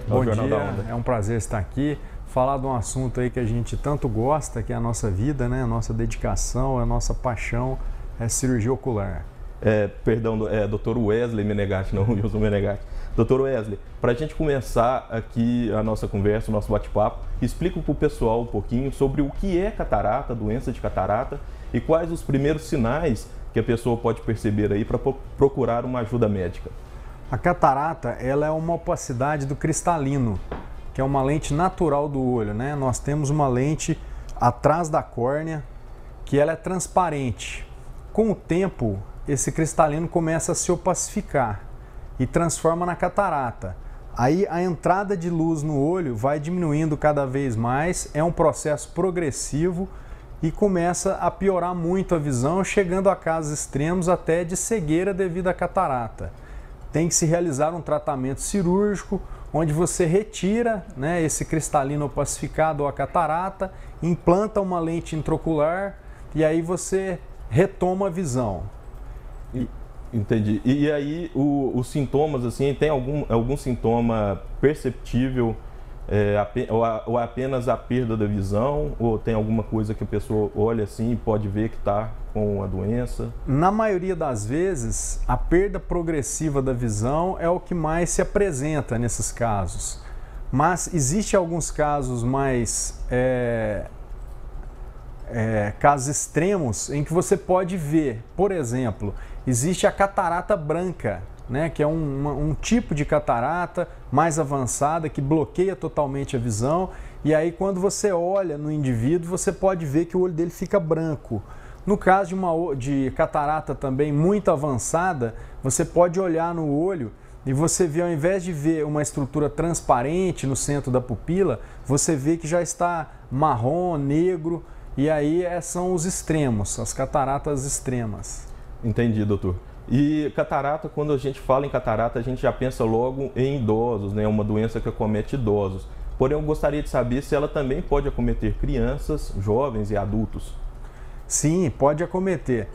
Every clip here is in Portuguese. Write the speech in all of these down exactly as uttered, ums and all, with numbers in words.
Bom dia, é um prazer estar aqui, falar de um assunto aí que a gente tanto gosta, que é a nossa vida, né? A nossa dedicação, a nossa paixão é cirurgia ocular. É, perdão, é doutor Wesley Menegatti, não Wilson Menegatti. doutor Wesley, para a gente começar aqui a nossa conversa, o nosso bate-papo, explica para o pessoal um pouquinho sobre o que é catarata, doença de catarata, e quais os primeiros sinais que a pessoa pode perceber aí para procurar uma ajuda médica. A catarata, ela é uma opacidade do cristalino, que é uma lente natural do olho, né? Nós temos uma lente atrás da córnea, que ela é transparente. Com o tempo, esse cristalino começa a se opacificar e transforma na catarata. Aí a entrada de luz no olho vai diminuindo cada vez mais, é um processo progressivo e começa a piorar muito a visão, chegando a casos extremos até de cegueira devido à catarata. Tem que se realizar um tratamento cirúrgico, onde você retira, né, esse cristalino opacificado ou a catarata, implanta uma lente intraocular e aí você retoma a visão. E... Entendi. E, e aí o, os sintomas, assim, tem algum, algum sintoma perceptível, é, ou, a, ou apenas a perda da visão, ou tem alguma coisa que a pessoa olha assim e pode ver que está com a doença? Na maioria das vezes, a perda progressiva da visão é o que mais se apresenta nesses casos. Mas existe alguns casos mais... É, é, casos extremos em que você pode ver, por exemplo, existe a catarata branca, né, que é um, uma, um tipo de catarata mais avançada que bloqueia totalmente a visão, e aí quando você olha no indivíduo você pode ver que o olho dele fica branco. No caso de, uma, de catarata também muito avançada, você pode olhar no olho e você vê, ao invés de ver uma estrutura transparente no centro da pupila, você vê que já está marrom, negro, e aí é, são os extremos, as cataratas extremas. Entendi, doutor. E catarata, quando a gente fala em catarata, a gente já pensa logo em idosos, né? Uma doença que acomete idosos. Porém, eu gostaria de saber se ela também pode acometer crianças, jovens e adultos. Sim, pode acometer.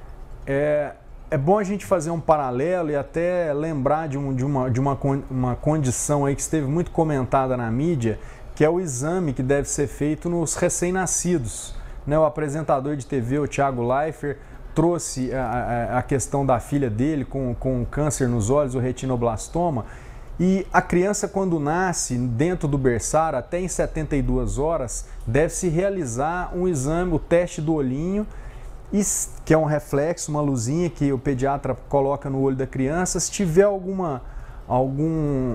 É, é bom a gente fazer um paralelo e até lembrar de, um, de, uma, de uma, uma condição aí que esteve muito comentada na mídia, que é o exame que deve ser feito nos recém-nascidos. Né, o apresentador de T V, o Thiago Leifert, trouxe a, a, a questão da filha dele com, com câncer nos olhos, o retinoblastoma, e a criança, quando nasce dentro do berçário, até em setenta e duas horas, deve-se realizar um exame, o teste do olhinho, que é um reflexo, uma luzinha que o pediatra coloca no olho da criança. Se tiver alguma, algum,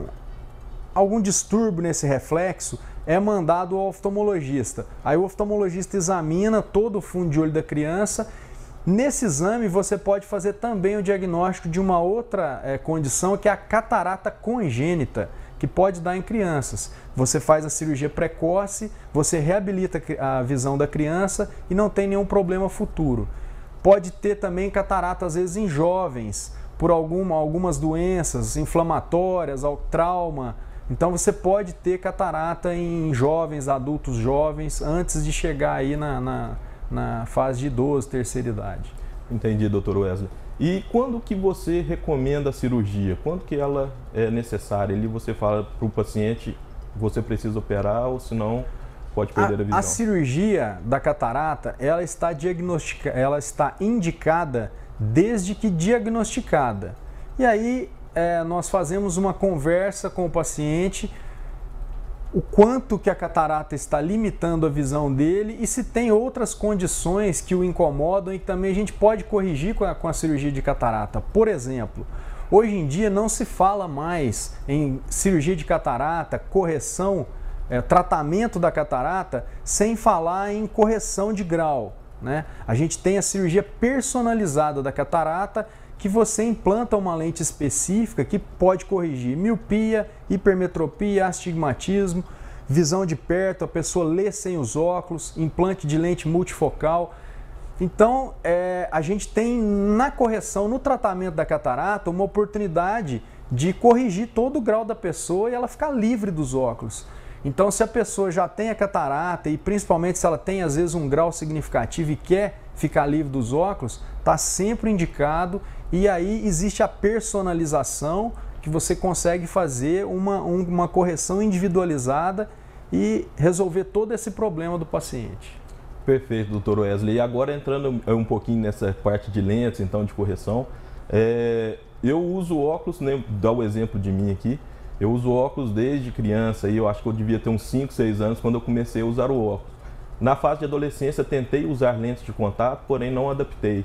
algum distúrbio nesse reflexo, é mandado ao oftalmologista. Aí o oftalmologista examina todo o fundo de olho da criança. Nesse exame você pode fazer também o diagnóstico de uma outra é, condição, que é a catarata congênita, que pode dar em crianças. Você faz a cirurgia precoce, você reabilita a visão da criança e não tem nenhum problema futuro. Pode ter também catarata às vezes em jovens, por alguma, algumas doenças inflamatórias, ao trauma. Então você pode ter catarata em jovens, adultos jovens, antes de chegar aí na, na, na fase de idoso, terceira idade. Entendi, doutor Wesley. E quando que você recomenda a cirurgia? Quando que ela é necessária? Ali você fala para o paciente, você precisa operar ou senão pode perder a, a visão. A cirurgia da catarata, ela está, diagnostica, ela está indicada desde que diagnosticada. E aí... É, nós fazemos uma conversa com o paciente, o quanto que a catarata está limitando a visão dele e se tem outras condições que o incomodam e que também a gente pode corrigir com a, com a cirurgia de catarata. Por exemplo, hoje em dia não se fala mais em cirurgia de catarata, correção, é, tratamento da catarata, sem falar em correção de grau, né? A gente tem a cirurgia personalizada da catarata, que você implanta uma lente específica que pode corrigir miopia, hipermetropia, astigmatismo, visão de perto, a pessoa lê sem os óculos, implante de lente multifocal. Então, é, a gente tem na correção, no tratamento da catarata, uma oportunidade de corrigir todo o grau da pessoa e ela ficar livre dos óculos. Então, se a pessoa já tem a catarata e principalmente se ela tem às vezes um grau significativo e quer ficar livre dos óculos, está sempre indicado. E aí existe a personalização, que você consegue fazer uma, um, uma correção individualizada e resolver todo esse problema do paciente. Perfeito, doutor Wesley. E agora entrando um pouquinho nessa parte de lentes, então, de correção, é, eu uso óculos, né, dá o exemplo de mim aqui, eu uso óculos desde criança, e eu acho que eu devia ter uns cinco, seis anos quando eu comecei a usar o óculos. Na fase de adolescência, tentei usar lentes de contato, porém não adaptei.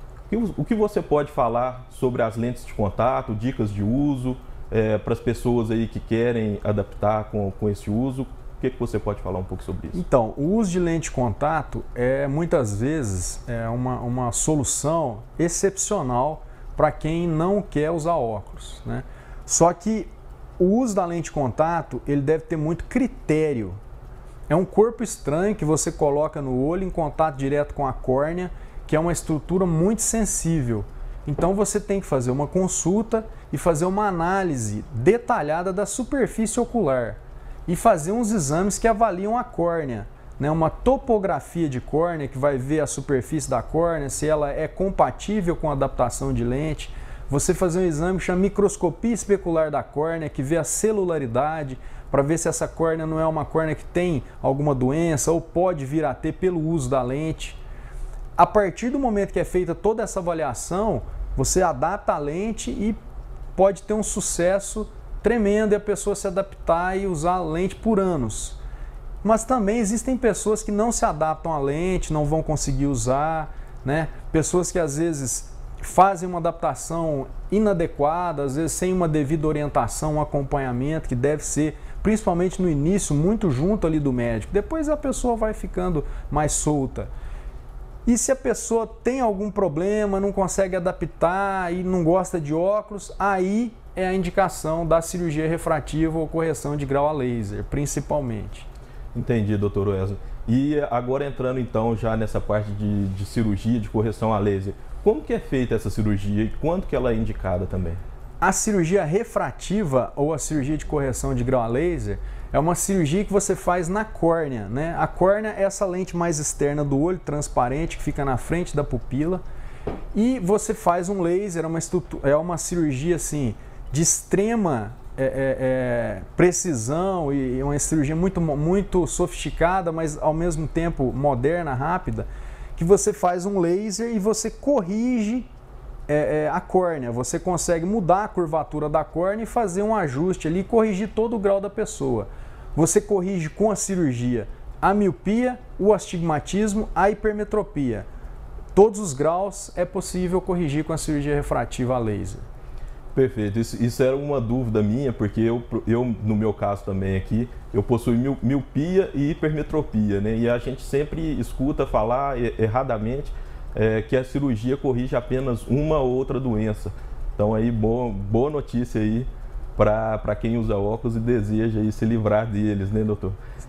O que você pode falar sobre as lentes de contato, dicas de uso, é, para as pessoas aí que querem adaptar com, com esse uso? O que, que você pode falar um pouco sobre isso? Então, o uso de lente de contato é muitas vezes é uma, uma solução excepcional para quem não quer usar óculos, né? Só que o uso da lente de contato, ele deve ter muito critério. É um corpo estranho que você coloca no olho em contato direto com a córnea, que é uma estrutura muito sensível. Então você tem que fazer uma consulta e fazer uma análise detalhada da superfície ocular e fazer uns exames que avaliam a córnea, né? Uma topografia de córnea que vai ver a superfície da córnea, se ela é compatível com a adaptação de lente. Você fazer um exame que chama microscopia especular da córnea, que vê a celularidade, para ver se essa córnea não é uma córnea que tem alguma doença ou pode vir a ter pelo uso da lente. A partir do momento que é feita toda essa avaliação, você adapta a lente e pode ter um sucesso tremendo e a pessoa se adaptar e usar a lente por anos. Mas também existem pessoas que não se adaptam à lente, não vão conseguir usar, né? Pessoas que às vezes fazem uma adaptação inadequada, às vezes sem uma devida orientação, um acompanhamento que deve ser, principalmente no início, muito junto ali do médico. Depois a pessoa vai ficando mais solta. E se a pessoa tem algum problema, não consegue adaptar e não gosta de óculos, aí é a indicação da cirurgia refrativa ou correção de grau a laser, principalmente. Entendi, doutor Wesley. E agora entrando então já nessa parte de, de cirurgia, de correção a laser, como que é feita essa cirurgia e quanto que ela é indicada também? A cirurgia refrativa ou a cirurgia de correção de grau a laser é uma cirurgia que você faz na córnea, né? A córnea é essa lente mais externa do olho, transparente, que fica na frente da pupila, e você faz um laser, é uma, é uma cirurgia assim, de extrema é, é, é, precisão e uma cirurgia muito, muito sofisticada, mas ao mesmo tempo moderna, rápida, que você faz um laser e você corrige é, é, a córnea, você consegue mudar a curvatura da córnea e fazer um ajuste ali e corrigir todo o grau da pessoa. Você corrige com a cirurgia a miopia, o astigmatismo, a hipermetropia. Todos os graus é possível corrigir com a cirurgia refrativa a laser. Perfeito, isso, isso era uma dúvida minha, porque eu, eu, no meu caso também aqui, eu possuo miopia e hipermetropia, né? E a gente sempre escuta falar erradamente é, que a cirurgia corrige apenas uma ou outra doença. Então aí, boa, boa notícia aí para quem usa óculos e deseja aí se livrar deles, né, doutor?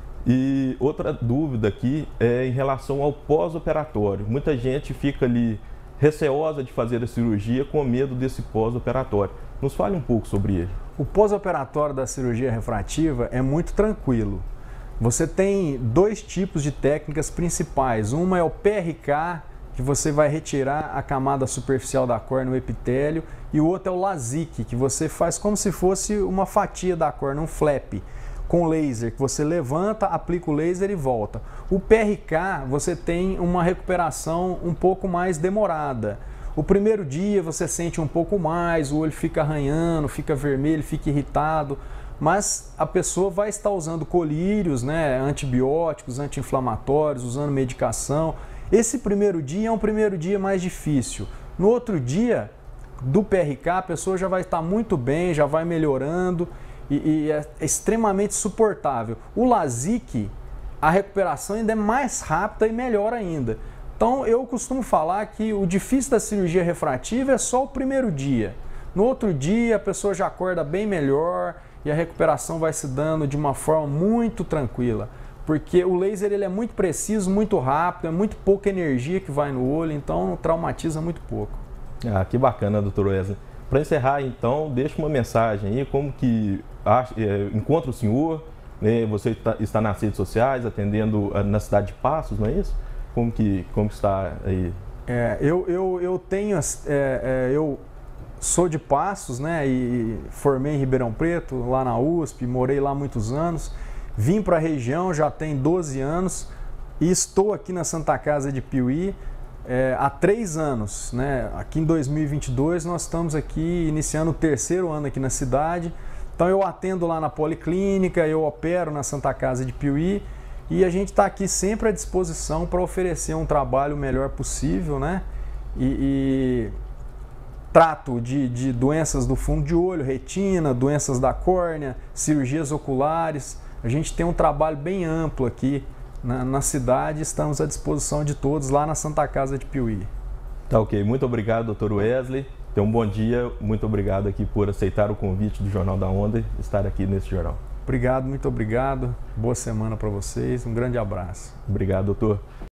E outra dúvida aqui é em relação ao pós-operatório. Muita gente fica ali receosa de fazer a cirurgia com medo desse pós-operatório. Nos fale um pouco sobre ele. O pós-operatório da cirurgia refrativa é muito tranquilo. Você tem dois tipos de técnicas principais. Uma é o P R K, que você vai retirar a camada superficial da córnea, o epitélio, e o outro é o LASIK, que você faz como se fosse uma fatia da córnea, um flap, com laser, que você levanta, aplica o laser e volta. O P R K, você tem uma recuperação um pouco mais demorada. O primeiro dia você sente um pouco mais, o olho fica arranhando, fica vermelho, fica irritado, mas a pessoa vai estar usando colírios, né, antibióticos, anti-inflamatórios, usando medicação. Esse primeiro dia é um primeiro dia mais difícil. No outro dia do P R K, a pessoa já vai estar muito bem, já vai melhorando, E, e é extremamente suportável. O LASIK, a recuperação ainda é mais rápida e melhor ainda. Então eu costumo falar que o difícil da cirurgia refrativa é só o primeiro dia. No outro dia a pessoa já acorda bem melhor e a recuperação vai se dando de uma forma muito tranquila. Porque o laser ele é muito preciso, muito rápido, é muito pouca energia que vai no olho, então traumatiza muito pouco. Ah, que bacana, doutor Wesley. Para encerrar, então, deixa uma mensagem aí, como que acha, é, encontra o senhor, né? Você tá, está nas redes sociais, atendendo na cidade de Passos, não é isso? Como que, como que está aí? É, eu, eu, eu tenho, é, é, eu sou de Passos, né, e formei em Ribeirão Preto, lá na U S P, morei lá muitos anos. Vim para a região já tem doze anos e estou aqui na Santa Casa de Piuí é, há três anos. Né? Aqui em dois mil e vinte e dois nós estamos aqui iniciando o terceiro ano aqui na cidade. Então eu atendo lá na Policlínica, eu opero na Santa Casa de Piuí e a gente está aqui sempre à disposição para oferecer um trabalho o melhor possível, né? E, e trato de, de doenças do fundo de olho, retina, doenças da córnea, cirurgias oculares. A gente tem um trabalho bem amplo aqui na, na cidade, estamos à disposição de todos lá na Santa Casa de Piuí. Tá ok, muito obrigado, doutor Wesley. Tenha um bom dia, muito obrigado aqui por aceitar o convite do Jornal da Onda e estar aqui nesse jornal. Obrigado, muito obrigado. Boa semana para vocês, um grande abraço. Obrigado, doutor.